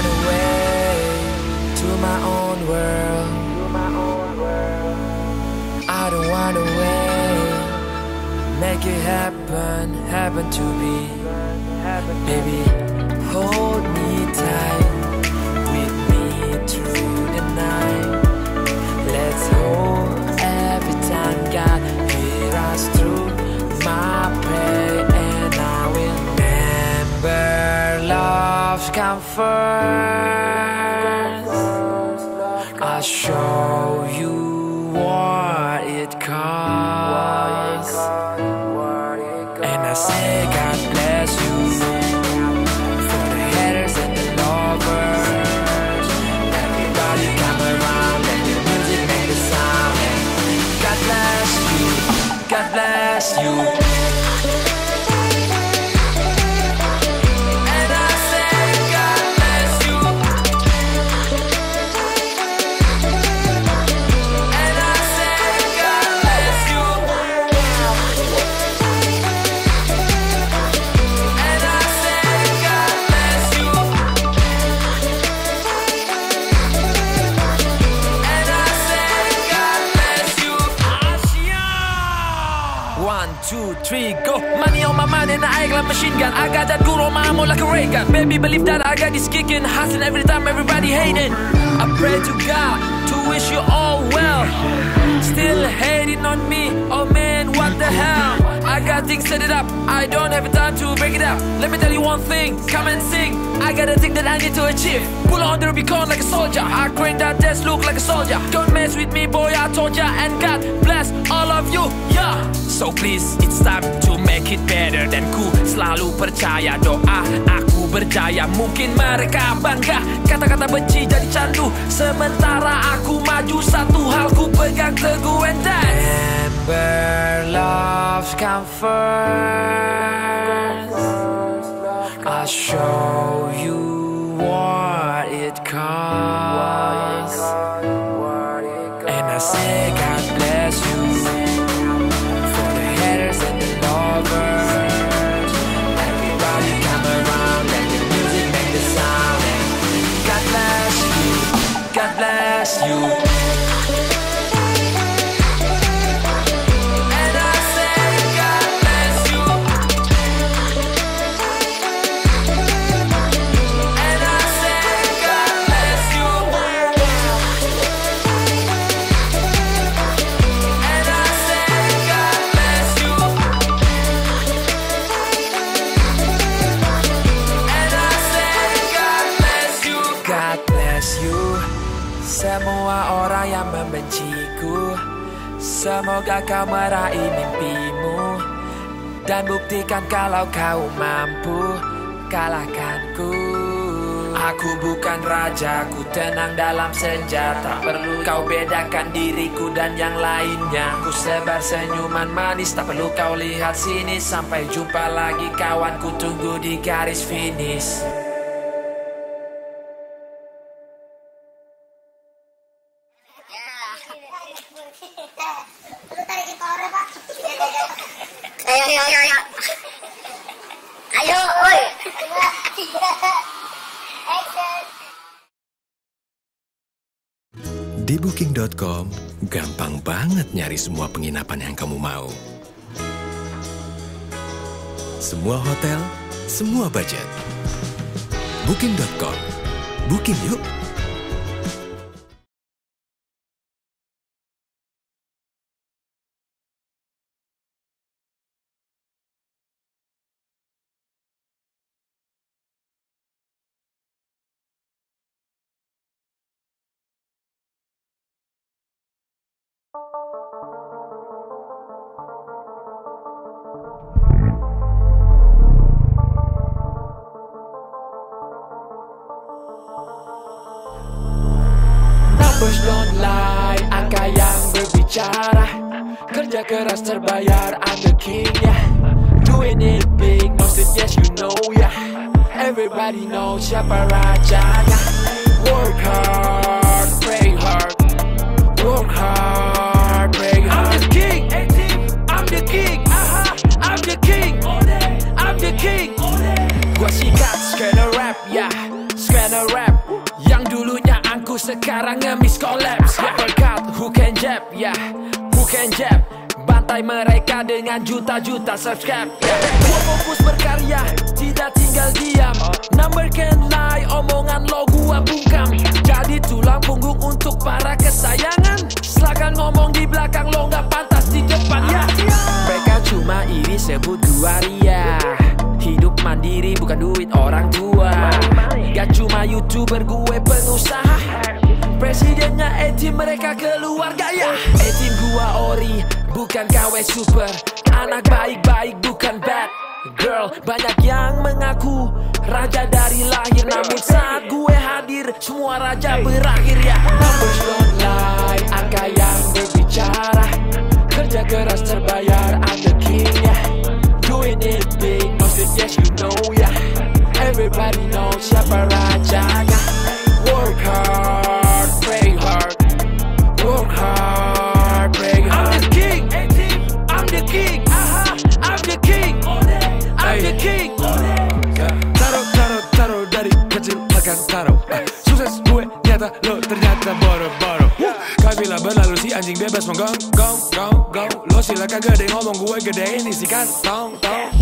run away to my own world. I don't wanna wait. Make it happen to me. Baby, hold me tight, with me through the night. Let's hold every time God hear us through my pain. And I will remember love's come first. I'll show you what it costs. And I say God bless you for the haters and the lovers. Everybody come around, let the music make the sound. God bless you, God bless you. Two, three, go. Money on my mind and I act like machine gun. I got that good on my arm like a ray gun. Baby, believe that I got this kicking, hustling every time everybody hating. I pray to God to wish you all well. Still hating on me, oh man, what the hell? I got things set it up, I don't have time to break it up. Let me tell you one thing, come and sing. I got a thing that I need to achieve. Pull on the Rubicon like a soldier. I crank that desk, look like a soldier. Don't mess with me, boy, I told ya. And God bless all of you, yeah. So please, it's time to make it better. Dan ku selalu percaya doa aku berjaya. Mungkin mereka bangga, kata-kata benci jadi candu. Sementara aku maju, satu hal ku pegang teguh. And remember love's come first. I'll show you what it costs. And I say God bless you for the haters and the lovers. Everybody come around, let the music make the sound. God bless you, God bless you. Semua orang yang membenciku, semoga kau meraih mimpimu dan buktikan kalau kau mampu kalahkanku. Aku bukan raja, ku tenang dalam senja. Tak perlu kau bedakan diriku dan yang lainnya. Ku sebar senyuman manis, tak perlu kau lihat sini. Sampai jumpa lagi kawan, ku tunggu di garis finish. Ayo, oi. Di Booking.com, gampang banget nyari semua penginapan yang kamu mau. Semua hotel, semua budget. Booking.com. Booking yuk! Numbers don't lie, angka yang berbicara. Kerja keras terbayar, I'm the king, yeah. Doing it big, no said yes you know, yeah. Everybody knows siapa rajanya. Work hard, pray hard. Work hard, pray hard. I'm the king, I'm the king, I'm the king, I'm the king. Gua sikat, scanner rap, yeah, scanner rap. sekarang ngemis collapse, uppercut, hook and jab, hook and jab. Bantai mereka dengan juta-juta subscribe, Gua fokus berkarya, tidak tinggal diam. Number can lie, omongan lo gua bungkam. Jadi tulang punggung untuk para kesayangan. Silakan ngomong di belakang lo, gak pantas di depan, Mereka cuma iri sebut gua ria. Hidup mandiri bukan duit orang tua. Gak cuma YouTuber, gue pengusaha. Presidennya A-Team, mereka keluarga, A-Team gua ori, bukan KW super. Anak baik-baik bukan bad girl. Banyak yang mengaku raja dari lahir, namun saat gue hadir semua raja berakhir, Numbers don't lie, angka yang berbicara. Kerja keras terbayar, I'm the king, Doing it big, most of yes you know, Everybody knows siapa rajanya. Work hard, pray hard. Work hard, pray hard. I'm the king, I'm the king, I'm the king, I'm the king. Taruh dari kecil akan taruh. Sukses gue nyata, lo ternyata boro-boro. Kabila berlalu si anjing bebas menggong, gong. Lo silakan gede ngomong, gue gedein isi kantong.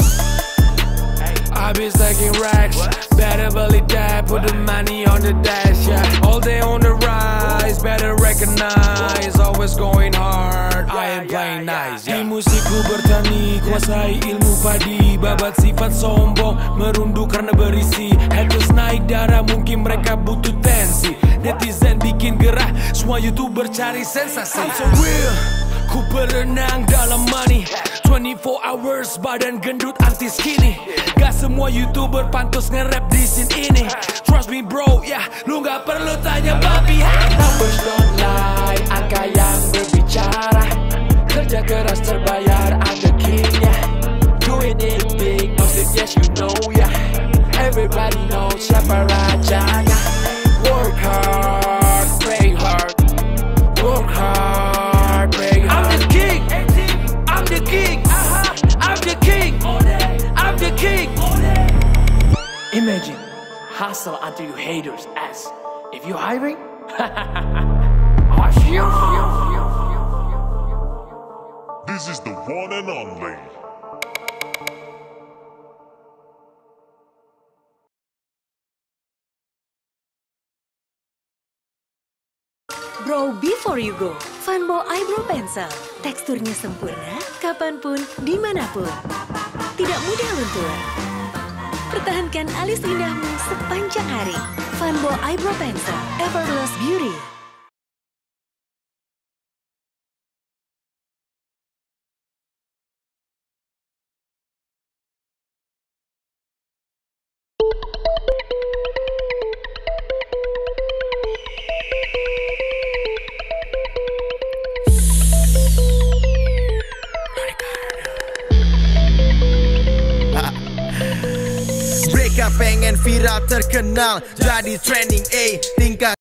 I be stacking racks, better believe that, put the money on the dash, All day on the rise, better recognize, always going hard, I ain't playing nice, Di musikku bertani, kuasai ilmu padi, babat sifat sombong, merunduk karena berisi. Haters naik darah, mungkin mereka butuh tensi. Netizen bikin gerah, semua YouTuber cari sensasi. I'm so real, ku berenang dalam money, 24 hours, badan gendut anti skinny. Gak semua YouTuber pantas nge-rap di scene ini. Trust me bro, lu gak perlu tanya babi. Numbers don't lie, angka yang berbicara. Kerja keras terbayar, I'm the king, Doing it big, most of yes you know, Everybody knows siapa rajanya. Work hard, pray hard. Work hard, pray hard. I'm the king, I'm the king, I'm the king, I'm the king. Imagine, hustle until you haters ask if you hiring. This is the one and only. Bro, before you go, Funbow Eyebrow Pencil. Teksturnya sempurna, kapanpun, dimanapun. Tidak mudah luntur. Pertahankan alis indahmu sepanjang hari. Funbow Eyebrow Pencil, Effortless Beauty. Mereka pengen viral terkenal, jadi trending, tingkat